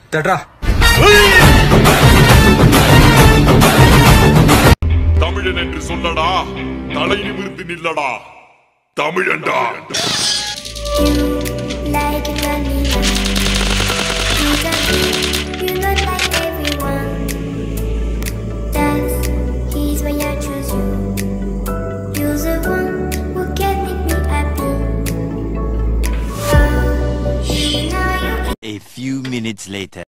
தட்றா. தமிழன் என்று சொல்லடா, தலை நிமிர்ந்து நில்லடா, தமிழன்டா. A few minutes later.